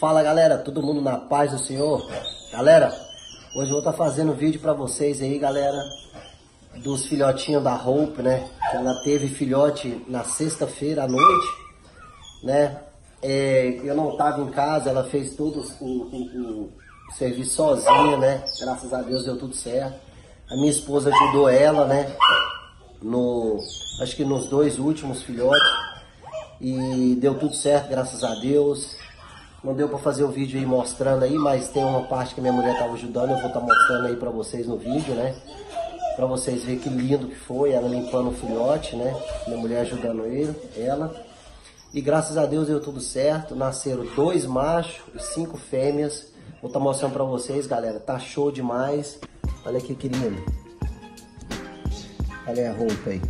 Fala galera, todo mundo na paz do Senhor? Galera, hoje eu vou estar fazendo vídeo pra vocês aí, galera, dos filhotinhos da Hope, né? Ela teve filhote na sexta-feira à noite, né? Eu não estava em casa, ela fez todo o serviço sozinha, né? Graças a Deus deu tudo certo. A minha esposa ajudou ela, né? Acho que nos 2 últimos filhotes. E deu tudo certo, graças a Deus. Não deu para fazer o vídeo aí mostrando aí, mas tem uma parte que minha mulher estava ajudando, eu vou estar mostrando aí para vocês no vídeo, né? Para vocês verem que lindo que foi, ela limpando o filhote, né? Minha mulher ajudando ela. E graças a Deus deu tudo certo, nasceram 2 machos e 5 fêmeas. Vou estar mostrando para vocês, galera, tá show demais. Olha aqui que lindo. Olha a roupa aí.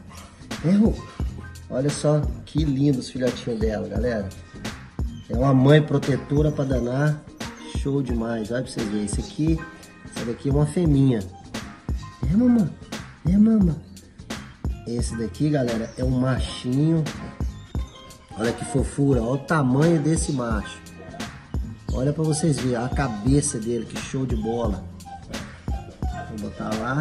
Olha só que lindo os filhotinhos dela, galera. É uma mãe protetora para danar. Show demais. Olha pra vocês verem. Essa daqui é uma fêminha. Mamãe. Esse daqui, galera, é um machinho. Olha que fofura. Olha o tamanho desse macho. Olha pra vocês verem a cabeça dele. Que show de bola. Vou botar lá.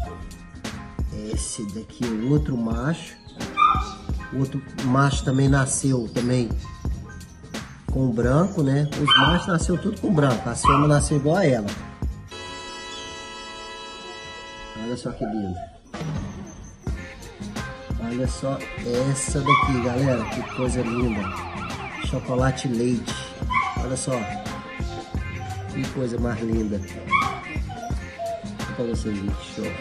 Esse daqui é outro macho. O outro macho também nasceu com branco, né? Os machos nasceu tudo com branco. A fêmea nasceu igual a ela. Olha só que lindo. Olha só essa daqui, galera. Que coisa linda. Chocolate leite. Olha só. Que coisa mais linda. Olha pra vocês verem que show.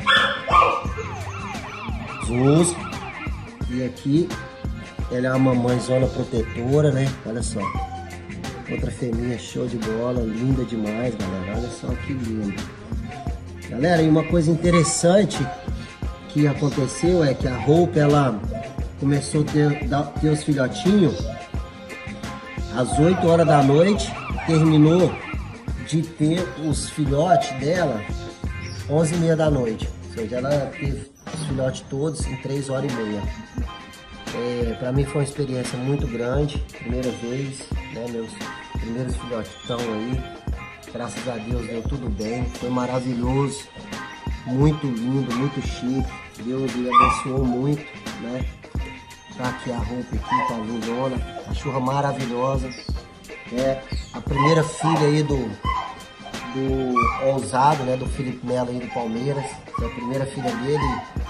Zuz. E aqui ela é uma mamãezona protetora, né? Olha só. Outra fêmea show de bola, linda demais, galera. Olha só que lindo. Galera, e uma coisa interessante que aconteceu é que a Hope, ela começou a ter os filhotinhos às 8 horas da noite, terminou de ter os filhotes dela 11h30 da noite. Ou seja, ela teve os filhotes todos em 3h30. Para mim foi uma experiência muito grande, primeira vez, né? Meus primeiros filhotes estão aí, graças a Deus deu tudo bem, foi maravilhoso, muito lindo, muito chique, Deus me abençoou muito, né? Tá aqui a Hope aqui, tá lindona, cachorra maravilhosa, a primeira filha aí do Ousado, né? Do Felipe Melo aí do Palmeiras, é a primeira filha dele,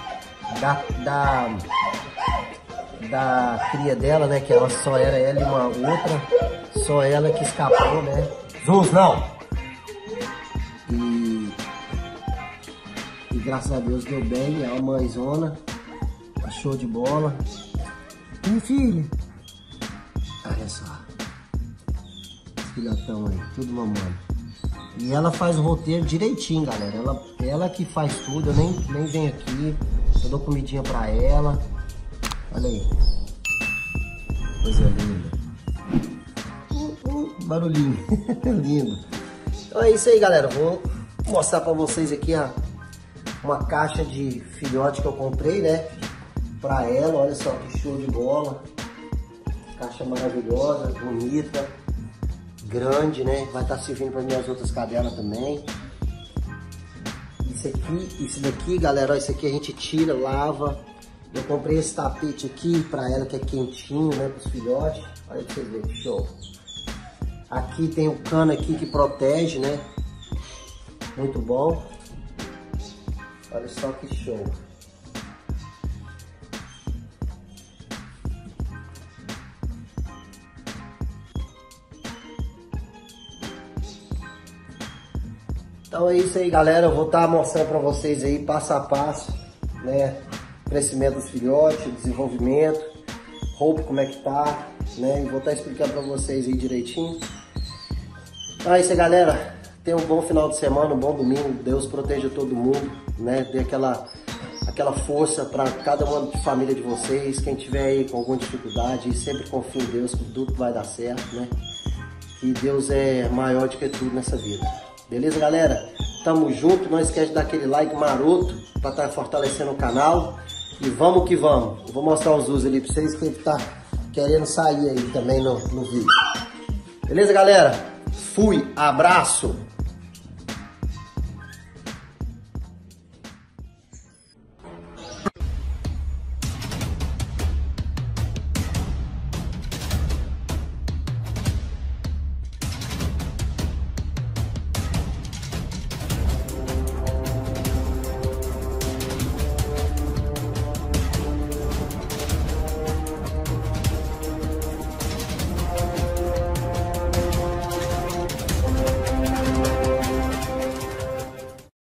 da cria dela, né? Que ela só era ela e uma outra, só ela que escapou, né? Zuz, não! E graças a Deus deu bem, é uma mãezona, tá show de bola. Minha filha, olha só, esse filhotão aí, tudo mamando. E ela faz o roteiro direitinho, galera. Ela que faz tudo, eu nem venho aqui, eu dou comidinha pra ela. Olha aí. Coisa linda. Barulhinho. Lindo. Então é isso aí, galera. Vou mostrar pra vocês aqui uma caixa de filhote que eu comprei, né? Pra ela. Olha só que show de bola. Caixa maravilhosa, bonita. Grande, né? Vai estar servindo para minhas outras cadelas também. Isso daqui, galera, ó, isso aqui a gente tira, lava. Eu comprei esse tapete aqui para ela que é quentinho, né, para os filhotes. Olha pra vocês verem que show. Aqui tem o cano aqui que protege, né? Muito bom. Olha só que show. Então é isso aí, galera, eu vou estar mostrando para vocês aí passo a passo, né, crescimento dos filhotes, desenvolvimento, Hope como é que tá, né, e vou estar explicando para vocês aí direitinho. Então é isso aí, galera, tenham um bom final de semana, um bom domingo, Deus proteja todo mundo, né, dê aquela força para cada uma de família de vocês, quem tiver aí com alguma dificuldade, sempre confie em Deus que tudo vai dar certo, né, que Deus é maior do que tudo nessa vida. Beleza, galera? Tamo junto. Não esquece de dar aquele like maroto para estar fortalecendo o canal. E vamos que vamos. Eu vou mostrar os usos ali para vocês que tá querendo sair aí também no vídeo. Beleza, galera? Fui, abraço!